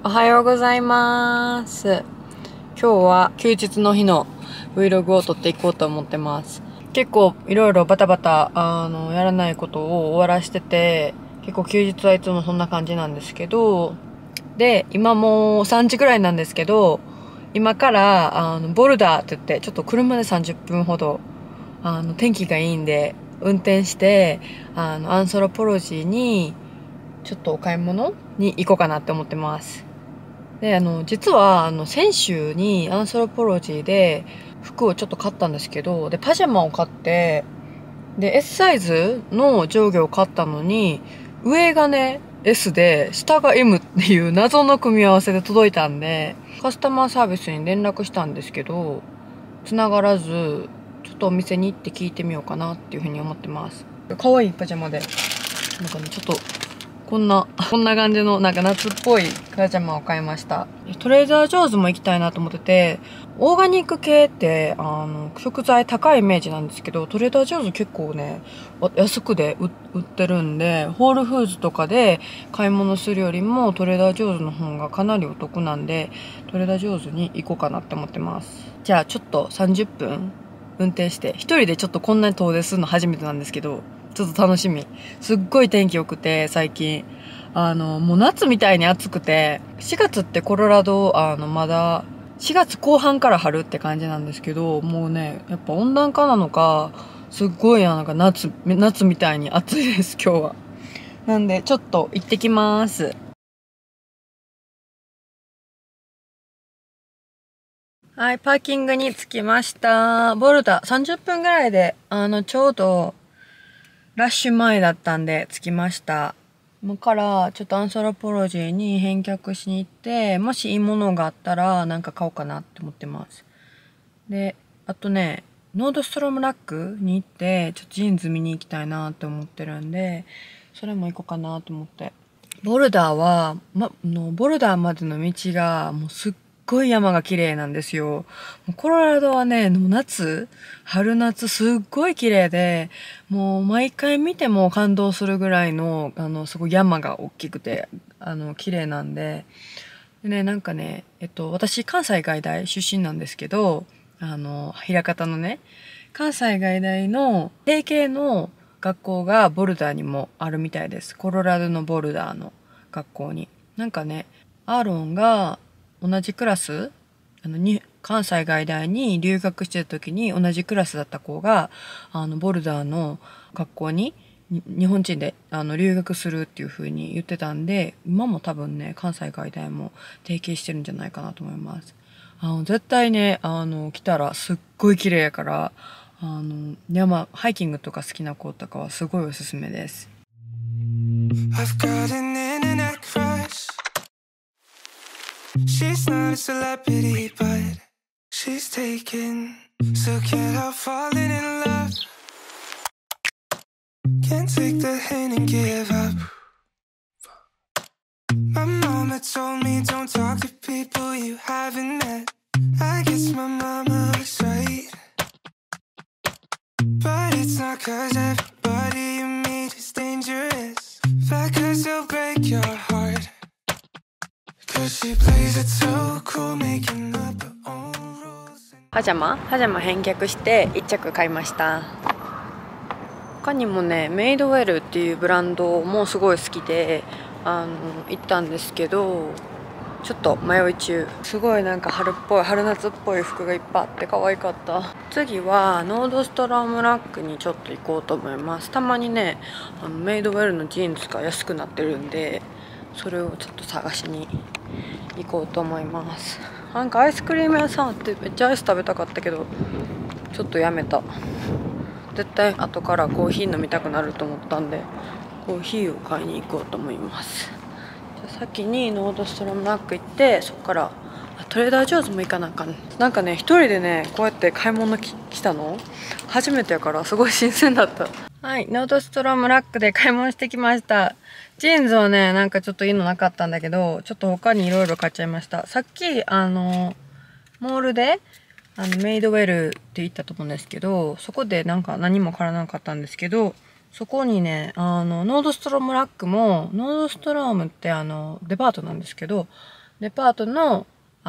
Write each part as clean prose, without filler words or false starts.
おはようございます。今日は休日の日の Vlog を撮っていこうと思ってます。結構いろいろバタバタ、やらないことを終わらしてて、結構休日はいつもそんな感じなんですけど、で、今もう3時くらいなんですけど、今から、ボルダーって言って、ちょっと車で30分ほど、天気がいいんで、運転して、アンソロポロジーに、ちょっとお買い物に行こうかなって思ってます。で、実は、先週にアンソロポロジーで服をちょっと買ったんですけど、で、パジャマを買って、で、S サイズの上下を買ったのに、上がね、S で、下が M っていう謎の組み合わせで届いたんで、カスタマーサービスに連絡したんですけど、繋がらず、ちょっとお店に行って聞いてみようかなっていうふうに思ってます。可愛いパジャマで、なんかね、ちょっと、こんな感じのなんか夏っぽいパジャマを買いました。トレーダージョーズも行きたいなと思ってて、オーガニック系って、食材高いイメージなんですけど、トレーダージョーズ結構ね、安くで売ってるんで、ホールフーズとかで買い物するよりもトレーダージョーズの方がかなりお得なんで、トレーダージョーズに行こうかなって思ってます。じゃあちょっと30分運転して、一人でちょっとこんなに遠出するの初めてなんですけど、ちょっと楽しみ。すっごい天気良くて、最近。もう夏みたいに暑くて、4月ってコロラド、まだ、4月後半から春って感じなんですけど、もうね、やっぱ温暖化なのか、すっごいなんか夏みたいに暑いです、今日は。なんで、ちょっと行ってきます。はい、パーキングに着きました。ボルダー、30分ぐらいで、ちょうど、ラッシュ前だったんで着きました。今からちょっとアンソロポロジーに返却しに行って、もしいいものがあったらなんか買おうかなって思ってます。で、あとね、ノードストロームラックに行って、ちょっとジーンズ見に行きたいなって思ってるんで、それも行こうかなと思って。ボルダーは、ボルダーまでの道がもうすっごい山が綺麗なんですよ。コロラドはね、春夏すっごい綺麗で、もう毎回見ても感動するぐらいの、すごい山が大きくて、綺麗なんで。でね、なんかね、私関西外大出身なんですけど、枚方のね、関西外大の提携の学校がボルダーにもあるみたいです。コロラドのボルダーの学校に。なんかね、アーロンが同じクラス、関西外大に留学してる時に同じクラスだった子が、ボルダーの学校に日本人で留学するっていう風に言ってたんで、今も多分ね、関西外大も提携してるんじゃないかなと思います。絶対ね、来たらすっごい綺麗やから、ハイキングとか好きな子とかはすごいおすすめです。I've got an internet crush. She's not a celebrity, but she's taken. So can't help falling in love. Can't take the hint and give up. My mama told me don't talk to people you haven't met. I guess my mama was right. But it's not cause everybody you meet is dangerous, but cause they'll break your heart. Cause she plays it so cool, making up her own rules. パジャマ返却して1着買いました。他にもね、メイドウェルっていうブランドもすごい好きで、行ったんですけど、ちょっと迷い中。すごいなんか春夏っぽい服がいっぱいあって可愛かった。次はノードストロームラックにちょっと行こうと思います。たまにね、メイドウェルのジーンズが安くなってるんで、それをちょっと探しに行こうと思います。なんかアイスクリーム屋さんあってめっちゃアイス食べたかったけど、ちょっとやめた。絶対後からコーヒー飲みたくなると思ったんで、コーヒーを買いに行こうと思います。じゃあ先にノードストロームラック行って、そこからトレーダージョーズも行かなあかん。なんかね、一人でね、こうやって買い物来たの初めてやからすごい新鮮だった。はい、ノードストロームラックで買い物してきました。ジーンズはね、なんかちょっといいのなかったんだけど、ちょっと他にいろいろ買っちゃいました。さっき、モールで、メイドウェルって言ったと思うんですけど、そこでなんか何も買わなかったんですけど、そこにね、ノードストロームラックも、ノードストロームってデパートなんですけど、 デパートの、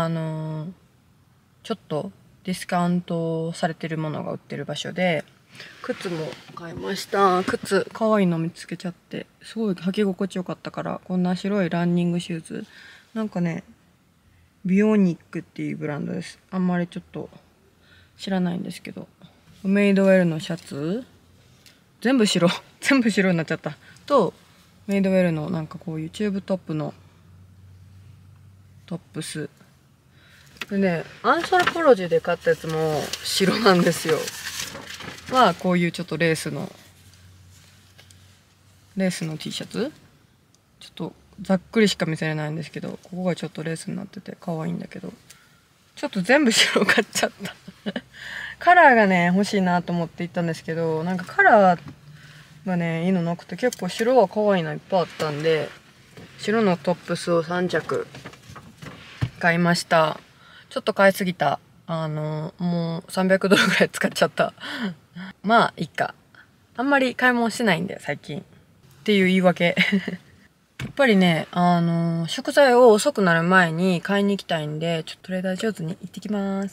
ちょっとディスカウントされてるものが売ってる場所で、靴も買いました。靴、可愛いの見つけちゃって、すごい履き心地よかったから、こんな白いランニングシューズ。なんかね、ビオニックっていうブランドです。あんまりちょっと知らないんですけど。メイドウェルのシャツ全部白。全部白になっちゃった。と、メイドウェルのなんかこういうチューブトップのトップス。でね、アンソロポロジーで買ったやつも白なんですよ。まあ、こういうちょっとレースの T シャツちょっとざっくりしか見せれないんですけど、ここがちょっとレースになってて可愛いんだけど、ちょっと全部白買っちゃった。カラーがね、欲しいなと思って行ったんですけど、なんかカラーがね、いいのなくて、結構白は可愛いのいっぱいあったんで、白のトップスを3着買いました。ちょっと買いすぎた。もう300ドルぐらい使っちゃった。まあ、いいか。あんまり買い物しないんで、最近。っていう言い訳。やっぱりね、食材を遅くなる前に買いに行きたいんで、ちょっとトレーダー上手に行ってきます。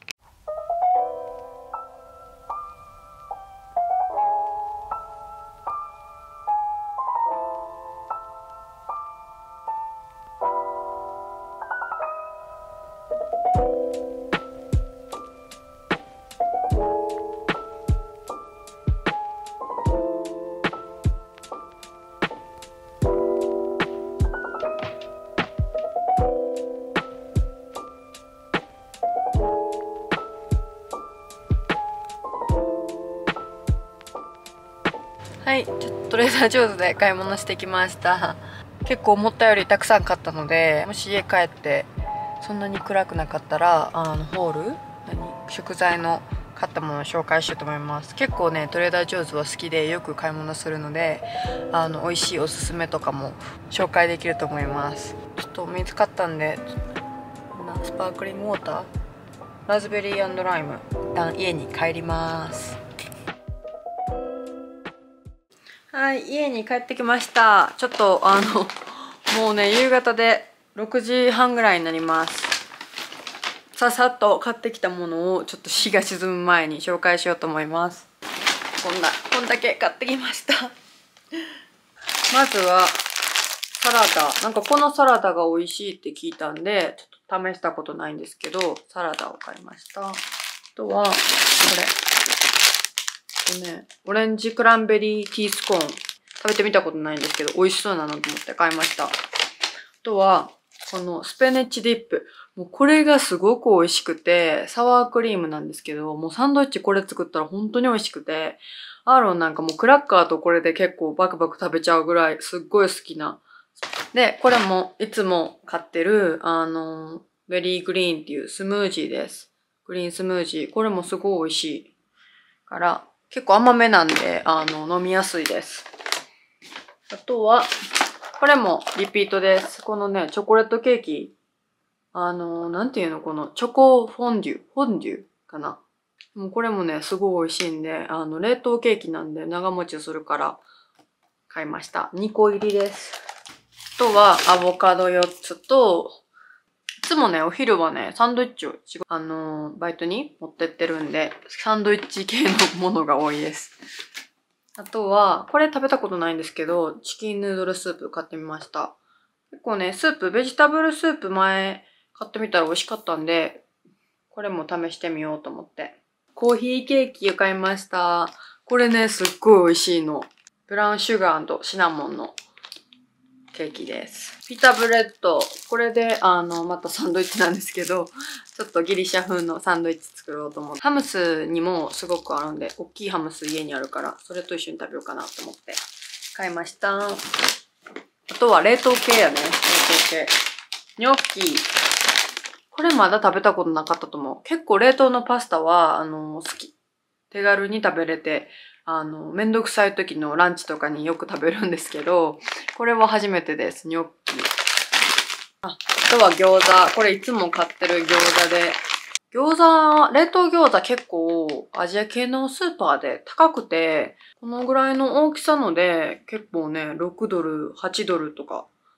はい、ちょっとトレーダー上手で買い物してきました。結構思ったよりたくさん買ったので、もし家帰ってそんなに暗くなかったら、ホール食材の買ったものを紹介しようと思います。結構ね、トレーダー上手は好きでよく買い物するので、美味しいおすすめとかも紹介できると思います。ちょっと水買ったんで、こんなスパークリングウォーター、ラズベリー&ライム、一旦家に帰ります。はい、家に帰ってきました。ちょっともうね、夕方で6時半ぐらいになります。ささっと買ってきたものをちょっと日が沈む前に紹介しようと思います。こんだけ買ってきました。まずは、サラダ。なんかこのサラダが美味しいって聞いたんで、ちょっと試したことないんですけど、サラダを買いました。あとは、これ。オレンジクランベリーティースコーン。食べてみたことないんですけど、美味しそうなのと思って買いました。あとは、このスペネッチディップ。もうこれがすごく美味しくて、サワークリームなんですけど、もうサンドイッチこれ作ったら本当に美味しくて、アーロンなんかもうクラッカーとこれで結構バクバク食べちゃうぐらいすっごい好きな。で、これもいつも買ってる、ベリーグリーンっていうスムージーです。グリーンスムージー。これもすごい美味しいから、結構甘めなんで、飲みやすいです。あとは、これもリピートです。このね、チョコレートケーキ。なんていうのこのチョコフォンデュかな。もうこれもね、すごい美味しいんで、冷凍ケーキなんで長持ちするから買いました。2個入りです。あとは、アボカド4つと、いつもね、お昼はね、サンドイッチをバイトに持ってってるんで、サンドイッチ系のものが多いです。あとは、これ食べたことないんですけど、チキンヌードルスープ買ってみました。結構ね、ベジタブルスープ前買ってみたら美味しかったんで、これも試してみようと思って。コーヒーケーキを買いました。これね、すっごい美味しいの。ブラウンシュガー&シナモンのケーキです。ピタブレッド。これで、またサンドイッチなんですけど、ちょっとギリシャ風のサンドイッチ作ろうと思って。ハムスにもすごくあるんで、大きいハムス家にあるから、それと一緒に食べようかなと思って買いました。あとは冷凍系やね。冷凍系。ニョッキ。これまだ食べたことなかったと思う。結構冷凍のパスタは、好き。手軽に食べれて、めんどくさい時のランチとかによく食べるんですけど、これは初めてです。ニョッキ。あとは餃子。これいつも買ってる餃子で。冷凍餃子結構アジア系のスーパーで高くて、このぐらいの大きさので結構ね、6ドル、8ドルとか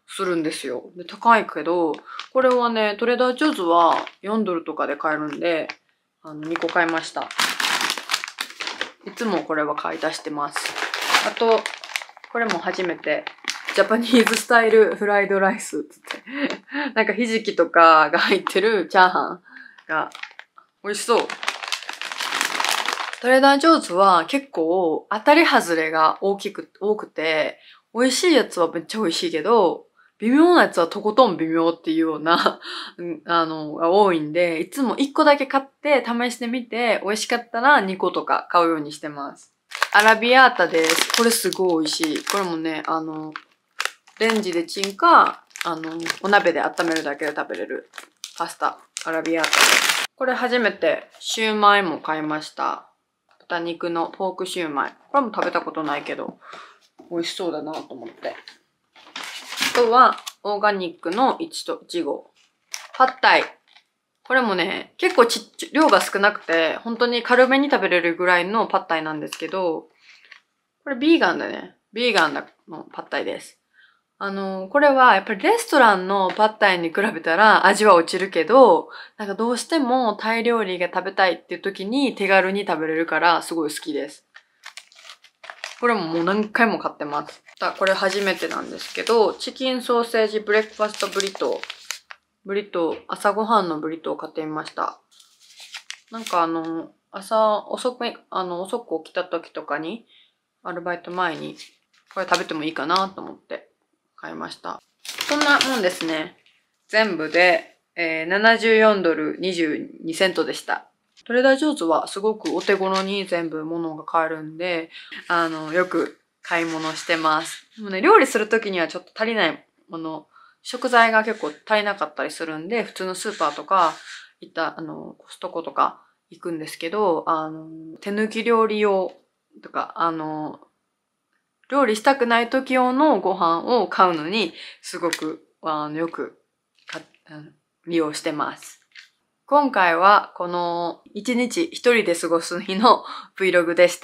するんですよ。で、高いけど、これはね、トレーダージョーズは4ドルとかで買えるんで、2個買いました。いつもこれは買い足してます。あと、これも初めて、ジャパニーズスタイルフライドライスって言って、なんかひじきとかが入ってるチャーハンが美味しそう。トレーダージョーズは結構当たり外れが多くて、美味しいやつはめっちゃ美味しいけど、微妙なやつはとことん微妙っていうようなが多いんで、いつも1個だけ買って試してみて、美味しかったら2個とか買うようにしてます。アラビアータです。これすごい美味しい。これもね、レンジでチンか、お鍋で温めるだけで食べれるパスタ、アラビアータです。これ初めてシューマイも買いました。豚肉のポークシューマイ。これも食べたことないけど、美味しそうだなと思って。あとは、オーガニックのいちご。パッタイ。これもね、結構量が少なくて、本当に軽めに食べれるぐらいのパッタイなんですけど、これビーガンだね。ビーガンのパッタイです。これはやっぱりレストランのパッタイに比べたら味は落ちるけど、なんかどうしてもタイ料理が食べたいっていう時に手軽に食べれるからすごい好きです。これももう何回も買ってます。これ初めてなんですけど、チキンソーセージブレックファストブリトー、朝ごはんのブリトーを買ってみました。なんか朝遅く起きた時とかに、アルバイト前にこれ食べてもいいかなと思って買いました。そんなもんですね。全部で、74ドル22セントでした。トレーダージョーズはすごくお手頃に全部物が買えるんで、よく買い物してます。でもね、料理するときにはちょっと足りないもの、食材が結構足りなかったりするんで、普通のスーパーとか、コストコとか行くんですけど、手抜き料理用とか、料理したくない時用のご飯を買うのに、すごく、よく利用してます。今回はこの一日一人で過ごす日の Vlog でした。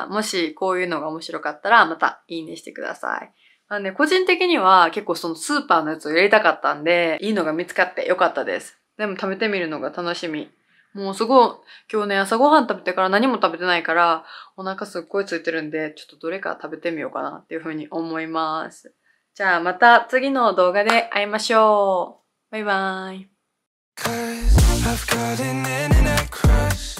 もしこういうのが面白かったらまたいいねしてください。個人的には結構そのスーパーのやつをやりたかったんで、いいのが見つかってよかったです。でも食べてみるのが楽しみ。もうすごい、今日ね、朝ごはん食べてから何も食べてないから、お腹すっごい空いてるんで、ちょっとどれか食べてみようかなっていうふうに思います。じゃあまた次の動画で会いましょう。バイバイ。I've got an internet crush.